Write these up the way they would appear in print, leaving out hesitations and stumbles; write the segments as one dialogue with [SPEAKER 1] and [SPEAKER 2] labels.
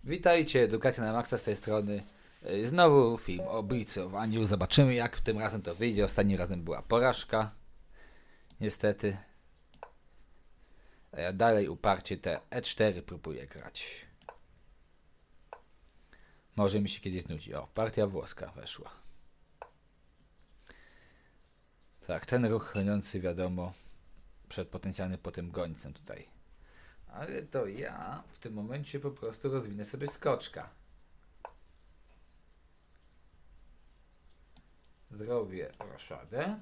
[SPEAKER 1] Witajcie, Edukacja na Maxa z tej strony. Znowu film o blицowaniu. Zobaczymy, jak tym razem to wyjdzie. Ostatnim razem była porażka. Niestety. A ja dalej uparcie te E4 próbuję grać. Może mi się kiedyś znudzi. O, partia włoska weszła. Tak, ten ruch chroniący, wiadomo, przed potencjalnym potem gońcem tutaj. Ale to ja w tym momencie po prostu rozwinę sobie skoczka. Zrobię roszadę.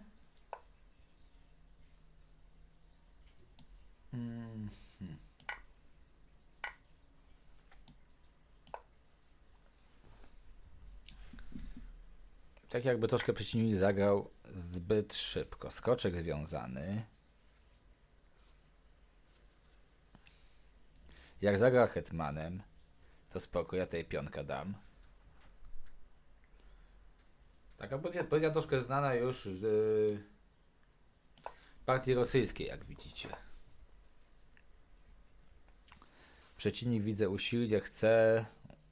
[SPEAKER 1] Tak jakby troszkę przeciwnik zagrał zbyt szybko. Skoczek związany. Jak zagra hetmanem, to spoko, ja tej pionka dam. Taka pozycja troszkę znana już z partii rosyjskiej, jak widzicie. Przeciwnik, widzę, usilnie chce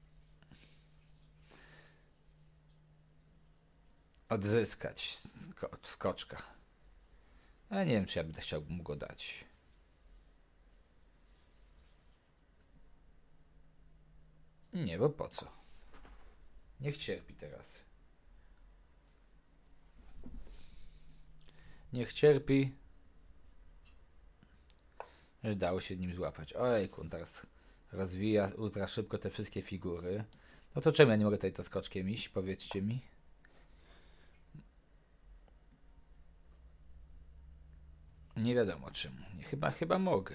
[SPEAKER 1] odzyskać skoczka. Ale nie wiem, czy ja będę chciał mu go dać. Nie, bo po co? Niech cierpi teraz. Niech cierpi. Że dało się nim złapać. Ojejku, on teraz rozwija ultra szybko te wszystkie figury. No to czemu ja nie mogę tutaj to skoczkiem iść? Powiedzcie mi. Nie wiadomo czemu. Chyba mogę.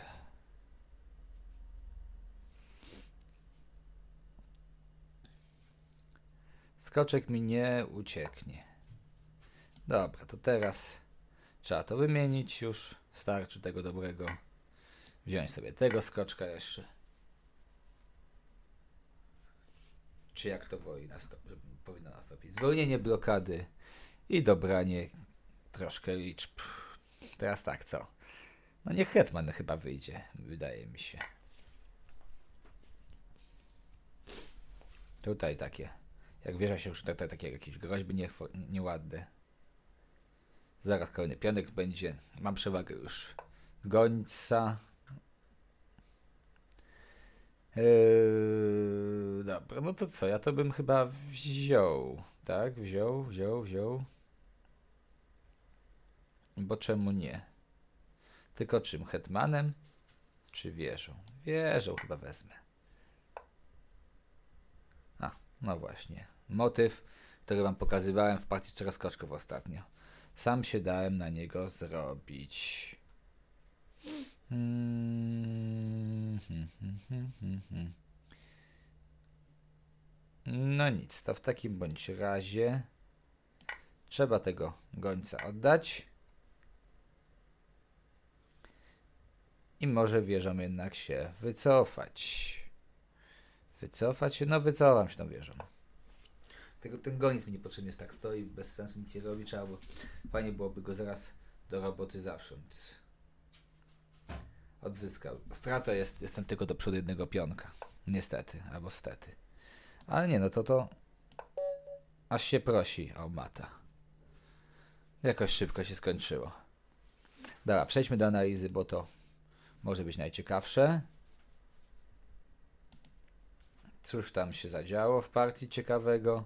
[SPEAKER 1] Skoczek mi nie ucieknie. Dobra, to teraz trzeba to wymienić już. Starczy tego dobrego. Wziąć sobie tego skoczka jeszcze. Czy jak to powinno nastąpić? Zwolnienie blokady i dobranie troszkę liczb. Teraz tak, co? No niech hetman chyba wyjdzie, wydaje mi się. Tutaj takie. Jak wieża się już tutaj takie jakieś groźby nieładne. Zaraz kolejny pionek będzie. Mam przewagę już gońca. Dobra, no to co? Ja to bym chyba wziął. Tak? Wziął. Bo czemu nie? Tylko czym? Hetmanem? Czy wieżą? Wieżą chyba wezmę. A, no właśnie. Motyw, który wam pokazywałem w partii czteroskoczków ostatnio. Sam się dałem na niego zrobić. No nic, to w takim bądź razie trzeba tego gońca oddać. I może wieżą jednak się wycofać. Wycofać się? No wycofam się tą wieżą. Ten goniec mi niepotrzebnie tak stoi, bez sensu nic nie robi, trzeba było, fajnie byłoby go zaraz do roboty zacząć. Odzyskał. Strata jestem tylko do przodu jednego pionka. Niestety, albo stety. Ale nie, no to aż się prosi o mata. Jakoś szybko się skończyło. Dobra, przejdźmy do analizy, bo to może być najciekawsze. Cóż tam się zadziało w partii ciekawego?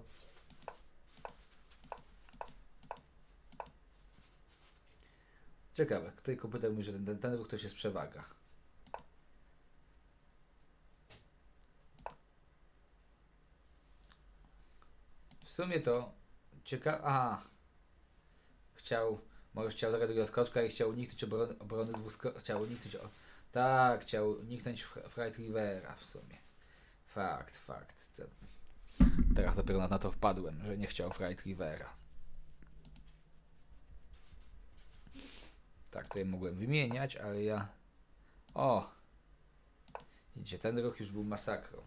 [SPEAKER 1] Ciekawe, tutaj komputer mówi, że ten ruch to jest przewaga. W sumie to ciekawe. Aha. Może chciał zagrać drugiego skoczka i chciał uniknąć obrony dwóch skoczków. Chciał uniknąć Fright Rivera w sumie. Fakt. Teraz dopiero na to wpadłem, że nie chciał Fright Rivera. Tak, tutaj mogłem wymieniać, ale ja... O! Widzicie, ten ruch już był masakrą.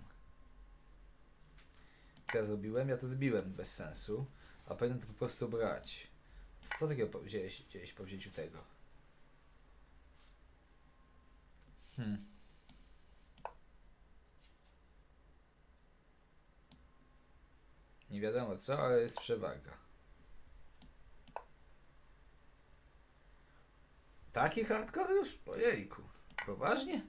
[SPEAKER 1] Co ja zrobiłem? Ja to zbiłem bez sensu, a powinienem to po prostu brać. Co takiego wzięłeś po wzięciu tego? Nie wiadomo co, ale jest przewaga. Taki hardcore już? Ojejku. Poważnie?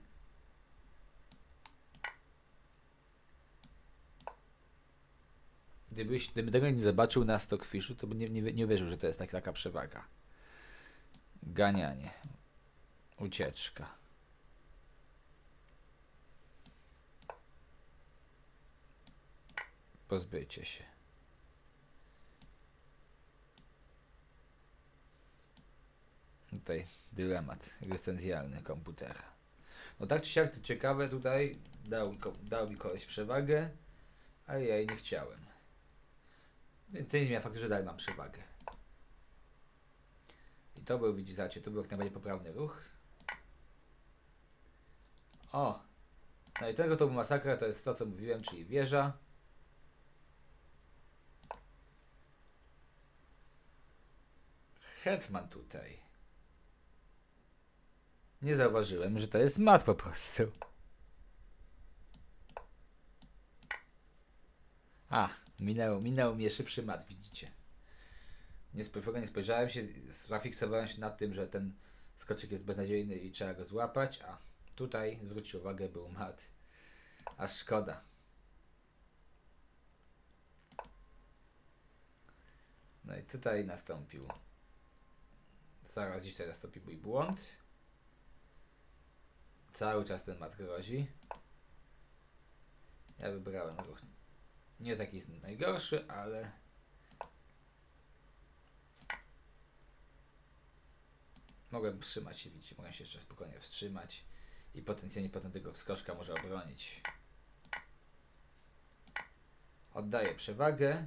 [SPEAKER 1] Gdybym tego nie zobaczył na Stockfishu, to by nie wierzył, że to jest taka przewaga. Ganianie. Ucieczka. Pozbycie się. Tutaj dylemat egzystencjalny komputera. No tak czy siak, to ciekawe tutaj. Dał mi koleś przewagę, a ja jej nie chciałem. To nie zmienia faktu, że dalej mam przewagę. I to był, widzicie, to był jak najbardziej poprawny ruch. O! No i tego to był masakra, to jest to, co mówiłem, czyli wieża. Hetman tutaj. Nie zauważyłem, że to jest mat po prostu. A, minął mnie szybszy mat, widzicie. Nie spojrzałem się, zafiksowałem się nad tym, że ten skoczek jest beznadziejny i trzeba go złapać, a tutaj, zwróćcie uwagę, był mat. Aż szkoda. No i tutaj nastąpił. Zaraz dziś teraz nastąpi mój błąd. Cały czas ten mat grozi. Ja wybrałem ruch nie taki najgorszy, ale mogłem wstrzymać się, widzicie, mogłem się jeszcze spokojnie wstrzymać i potencjalnie potem tego skoczka może obronić. Oddaję przewagę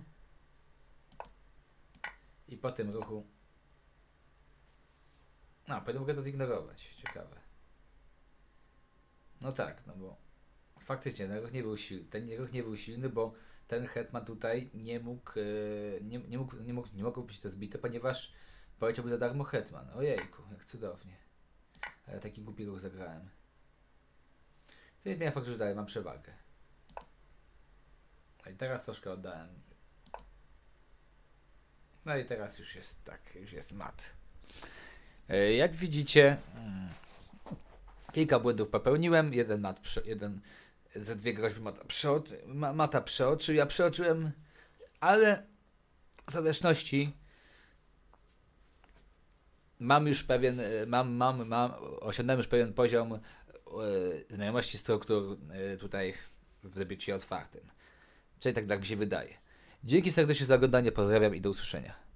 [SPEAKER 1] i po tym ruchu mogę to zignorować. Ciekawe. No tak, no bo faktycznie ten ruch nie był silny. Ten ruch nie był silny, bo ten hetman tutaj nie mógł być to zbite, ponieważ poleciałby za darmo hetman. Ojejku, jak cudownie. A ja taki głupi ruch zagrałem. To nie zmienia faktu, że dalej mam przewagę. No i teraz troszkę oddałem. No i teraz już jest tak, już jest mat. Jak widzicie, kilka błędów popełniłem. Ze dwie groźby mata przeoczył. Ja przeoczyłem, ale w ostateczności osiągnąłem już pewien poziom znajomości struktur tutaj w debiucie otwartym. Czyli tak mi się wydaje. Dzięki serdecznie za oglądanie, pozdrawiam i do usłyszenia.